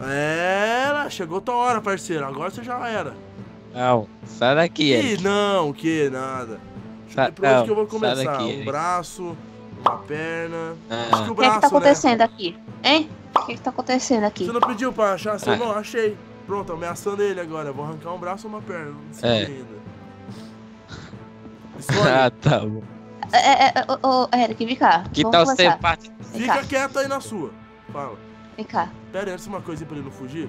Era, chegou tua hora, parceiro. Agora você já era. Não, sai daqui, Que Eric. não, que nada. Deixa eu ver por onde que eu vou começar. Um braço, uma perna. Acho que o O que é que braço, tá né? acontecendo aqui? Hein? O que é que tá acontecendo aqui? Você não pediu pra achar seu irmão? Achei. Pronto, ameaçando ele agora. Eu vou arrancar um braço ou uma perna. Não sei ainda. Escolhe. Ah, tá bom. Eric, vem cá. Que Vamos tal conversar. ser parte... Fica quieto aí na sua. Fala. Vem cá. Pera aí, antes uma coisinha pra ele não fugir.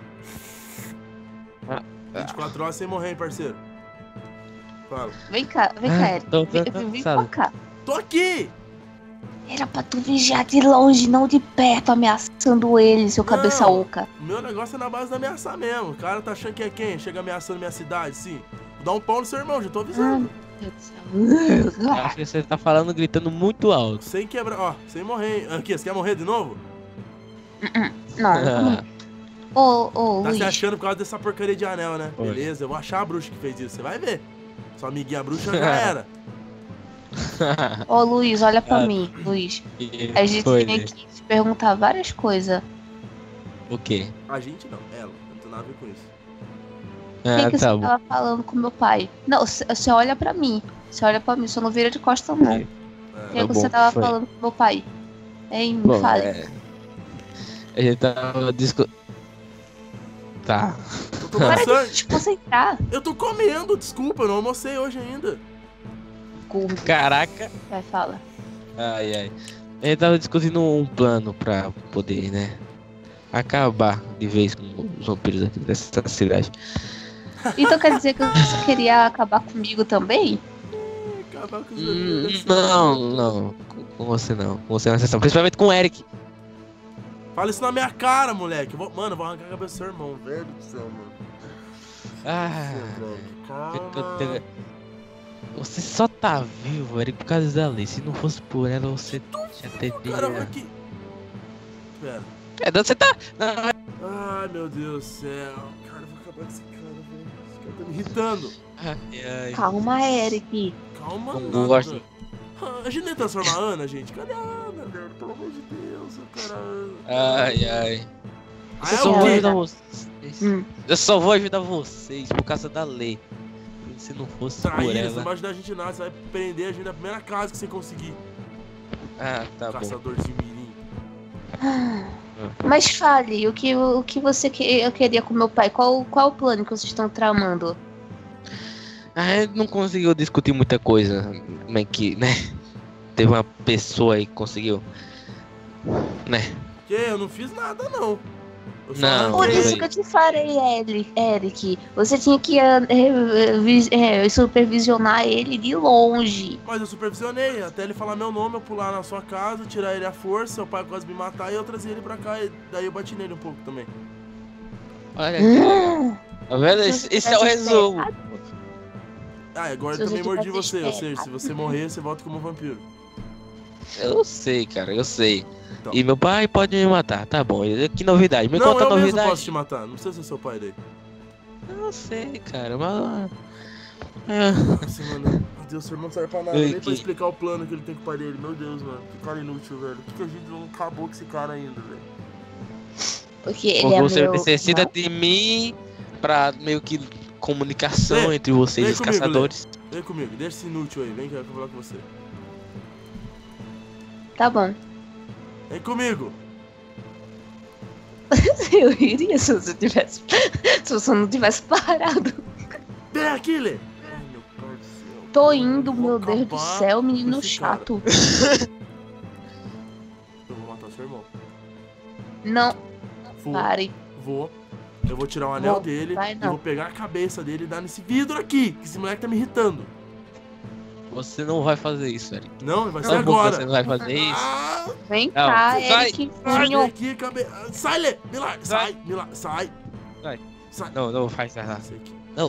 24 horas sem morrer, hein, parceiro. Fala. Vem cá, Eric. Tô Vem pra cá. Tô aqui! Era pra tu vigiar de longe, não de perto, ameaçando ele, seu cabeça oca. O meu negócio é na base de ameaçar mesmo. O cara tá achando que é quem? Chega ameaçando minha cidade, sim. Vou dar um pau no seu irmão, já tô avisando. Meu Deus do céu. Acho que você tá falando, gritando muito alto. Sem quebrar, ó, sem morrer, hein. Aqui, você quer morrer de novo? Não. Ô, Tá Luiz. se achando por causa dessa porcaria de anel, né? Oi. Beleza, eu vou achar a bruxa que fez isso, você vai ver. Sua amiguinha bruxa já era. Ô, Luiz, olha pra mim, Luiz. A gente tem que te perguntar várias coisas. O quê? A gente não, ela. Não tem nada a ver com isso. O que você tava falando com meu pai? Não, você olha pra mim. Você olha pra mim, só não vira de costas, não. O que você tava falando com meu pai? Hein, me fale. A gente tava Tá. Eu tô cansando. Para de te concentrar. Eu tô comendo, desculpa, eu não almocei hoje ainda. Caraca. Vai, fala. Ai. A gente tava discutindo um plano pra poder, né, acabar de vez com os vampiros aqui dessa cidade. Então quer dizer que você queria acabar comigo também? Acabar com os vampiros. Não. Com você não. Com você na sessão. Principalmente com o Eric. Fala isso na minha cara, moleque. Mano, eu vou arrancar a cabeça do seu irmão, velho do céu, mano. Calma. Você só tá vivo, Eric, por causa da lei. Se não fosse por ela, você já teria... Caramba, aqui. Pera. Você tá... Ai, meu Deus do céu. Cara, eu vou acabar com esse cara, velho. Esse cara tá me irritando. Ai. Calma, Eric. Calma, Não gosto. A gente nem transforma a Ana, gente. Cadê a Ana, velho? Pelo amor de Deus, o cara... Ai. Ah, Eu só é o vou quê? ajudar vocês. Eu só vou ajudar vocês por causa da lei. Se não fosse por Traíra, você ela... não vai ajudar a gente nada. Você vai prender a gente na primeira casa que você conseguir. Tá Caçador de mirim. Mas fale, o que você eu queria com meu pai? Qual o plano que vocês estão tramando? A gente não conseguiu discutir muita coisa. Mas que, né? Teve uma pessoa aí que conseguiu. Né? Que? Eu não fiz nada, não. Não. Por isso que eu te falei, Eric. Você tinha que supervisionar ele de longe. Mas eu supervisionei, até ele falar meu nome, eu pular na sua casa, tirar ele à força, seu pai quase me matar e eu trazer ele pra cá, e daí eu bati nele um pouco também. Olha aqui. Tá vendo? Esse é o resumo. Ah, agora eu também mordi você, ou seja, se você morrer, você volta como vampiro. Eu sei, cara, eu sei. Então. E meu pai pode me matar, tá bom. Que novidade, me não, conta eu a mesmo novidade. posso te matar, não precisa ser seu pai daí. Eu sei, cara, mas... Nossa, mano, meu Deus, seu irmão não serve pra nada, nem pra explicar o plano que ele tem com o pai dele. Meu Deus, mano, que cara inútil, velho. Por que a gente não acabou com esse cara ainda, velho? Porque ele é você meu... necessita de mim pra meio que comunicação entre vocês, os caçadores. Vem comigo, deixa esse inútil aí, vem que eu vou falar com você. Tá bom. Vem comigo. Eu iria se você tivesse... Se você não tivesse parado. Vem aqui, Lê. Ai, meu pai do céu. Tô indo, meu Deus do céu, menino chato. Eu vou matar seu irmão. Não. Pare. Eu vou tirar o anel dele e vou pegar a cabeça dele e dar nesse vidro aqui, que esse moleque tá me irritando. Você não vai fazer isso, Eric. Não, vai ser agora. Você não vai fazer isso. Vem cá, Eric. Sai aqui, sai, Lê. Milagre. Sai. Não, faz nada. Não.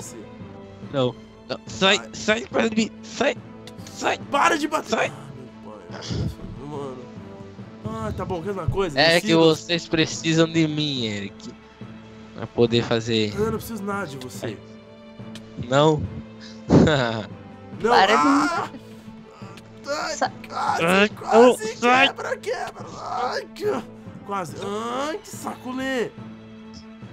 Sai para de mim. Sai. Para de bater. Sai. Mano. Tá bom, quer uma coisa? É que vocês precisam de mim, Eric. Pra poder fazer... Eu não preciso nada de você. Não? Não. Para Quase. Quebra. Ai, quase. Ai, que saco, Lê.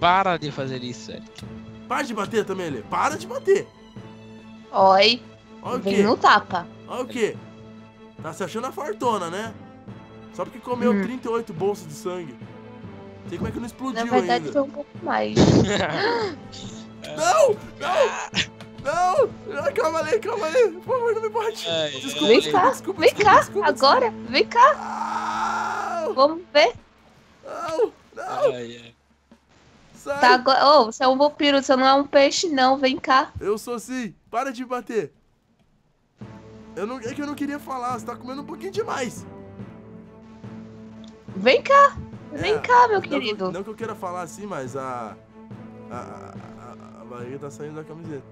Para de fazer isso, Eric. Para de bater também, Lê. Para de bater. Oi. Olha o Vem quê? no tapa. Olha o quê? Tá se achando a fartona, né? Só porque comeu 38 bolsas de sangue. Sei como é que não explodiu Na verdade, ainda. foi um pouco mais. Não! Não! Não! Calma aí. Por favor, não me bate. Desculpa, Vem cá. Vem cá. Agora. Vem cá. Não! Vamos ver. Não! Sai! Tá agora. Ô, você é um vampiro, você não é um peixe, não. Vem cá. Eu sou sim. Para de bater. É que eu não queria falar. Você tá comendo um pouquinho demais. Vem cá. Vem cá, meu querido. Não que eu queira falar assim, mas a barriga tá saindo da camiseta.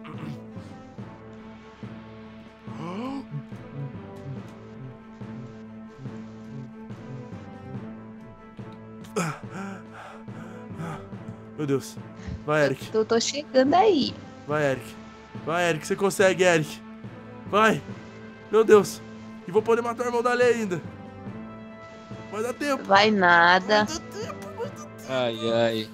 Meu Deus. Vai, Eric. Eu tô chegando aí. Vai, Eric. Vai, Eric. Você consegue, Eric. Vai. Meu Deus. E vou poder matar o irmão da Lê ainda. Vai dar tempo. Vai nada. Vai dar tempo. Ai.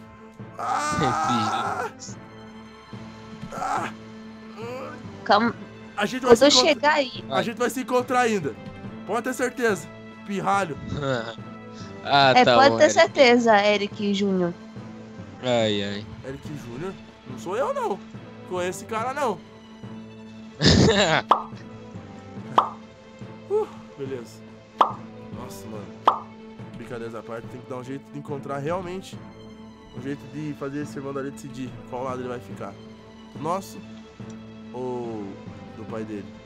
Calma. A gente vai Eu tô chegar aí. A gente vai se encontrar ainda. Pode ter certeza. Pirralho. Tá pode bom, ter Eric. certeza, Eric Júnior. Ai. Eric Júnior? Não sou eu, não. Conheço esse cara, não. Beleza. Nossa, mano. Brincadeiras à parte, tem que dar um jeito de encontrar realmente um jeito de fazer esse irmão dali decidir qual lado ele vai ficar. Nosso ou do pai dele?